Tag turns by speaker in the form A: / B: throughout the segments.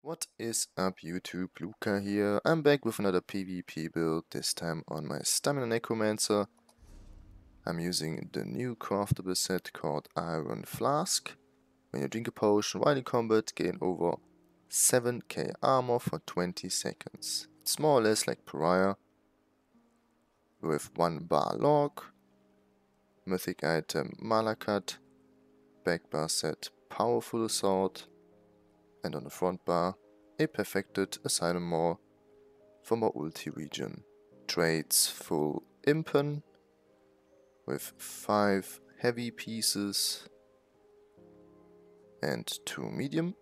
A: What is up YouTube, Luca here. I'm back with another PvP build, this time on my Stamina Necromancer. I'm using the new craftable set called Iron Flask. When you drink a potion while in combat, gain over 7k armor for 20 seconds. It's more or less like Pariah, with 1 bar log, mythic item Malakat, back bar set Powerful Assault, and on the front bar, a perfected Asylum Maw for my ulti region. Traits full Impen with 5 heavy pieces and 2 medium.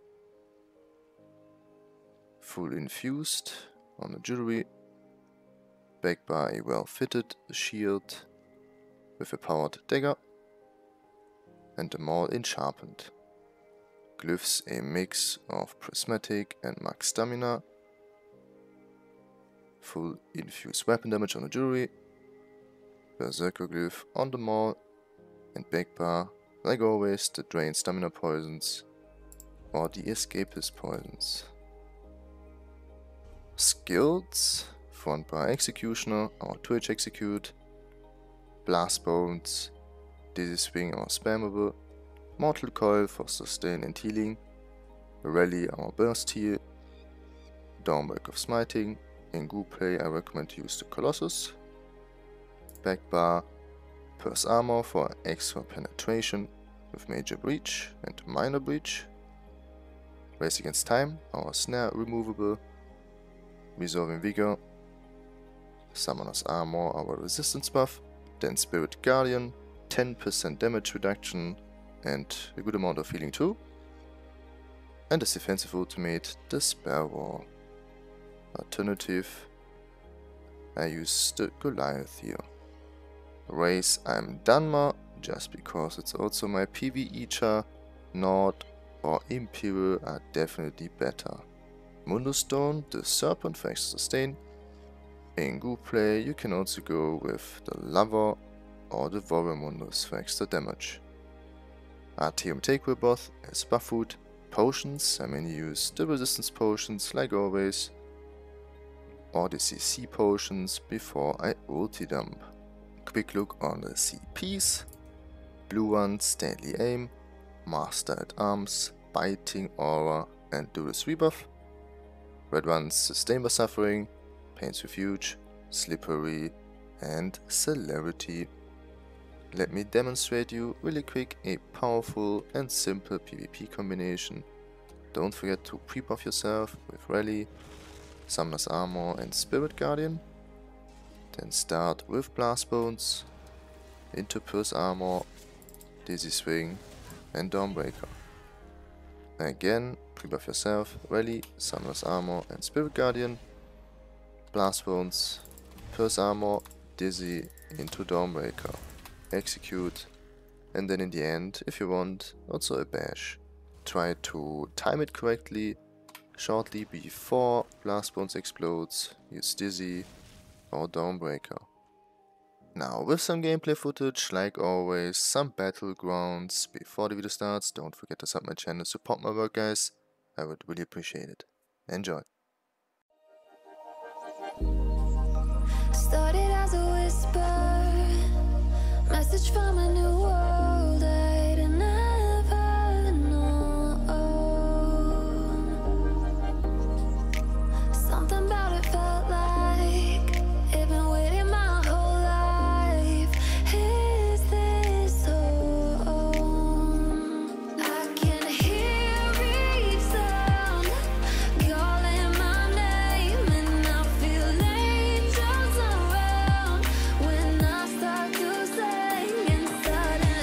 A: Full infused on the jewelry. Back bar a well fitted shield with a powered dagger. And the maul in sharpened. Glyphs a mix of prismatic and max stamina. Full infused weapon damage on the jewelry. Berserker glyph on the maul. And back bar, like always, the drain stamina poisons or the escapist poisons. Skills: front bar executioner or twitch execute. Blast bones, dizzy swing or spammable. Mortal Coil for sustain and healing, Rally our burst heal, Dawnbreak of smiting. In group play I recommend to use the Colossus. Back bar, Purse Armor for extra penetration with Major Breach and Minor Breach. Race Against Time, our snare removable. Resolving Vigor, Summoner's Armor, our resistance buff. Then Spirit Guardian, 10% damage reduction and a good amount of healing too. And as defensive ultimate, the Spell Wall. Alternative, I use the Goliath here. Race, I'm Dunmer, just because it's also my PvE char. Nord or Imperial are definitely better. Mundus Stone, the Serpent for extra sustain. In group play you can also go with the Lover or the Warrior Mundus for extra damage. Artium Takeaway Both as buff food. Potions, I mainly use the resistance potions like always, or the CC potions before I ulti dump. Quick look on the CPs. Blue ones, Deadly Aim, Master at Arms, Biting Aura and Duelist Rebuff. Red ones, Sustain by Suffering, Pain's Refuge, Slippery and Celerity. Let me demonstrate you really quick a powerful and simple PvP combination. Don't forget to pre-buff yourself with Rally, Summoner's Armor and Spirit Guardian. Then start with Blast Bones, into Purse Armor, Dizzy Swing and Dawnbreaker. Again, pre-buff yourself, Rally, Summoner's Armor and Spirit Guardian. Blast Bones, Purse Armor, Dizzy into Dawnbreaker. Execute, and then in the end, if you want, also a bash. Try to time it correctly, shortly before Blast Bones explodes, use Dizzy or Dawnbreaker. Now with some gameplay footage, like always, some battlegrounds. Before the video starts, don't forget to sub my channel, support my work guys, I would really appreciate it. Enjoy!
B: Started as a whisper, message from a new world I'd never known. Something about it felt like it'd been waiting my whole life. Is this home? I can hear each sound calling my name, and I feel angels around when I start to sing inside.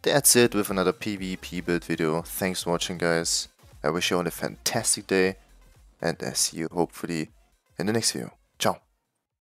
A: that's it with another PvP build video. Thanks for watching, guys. I wish you all a fantastic day, and I see you hopefully in the next video. Ciao.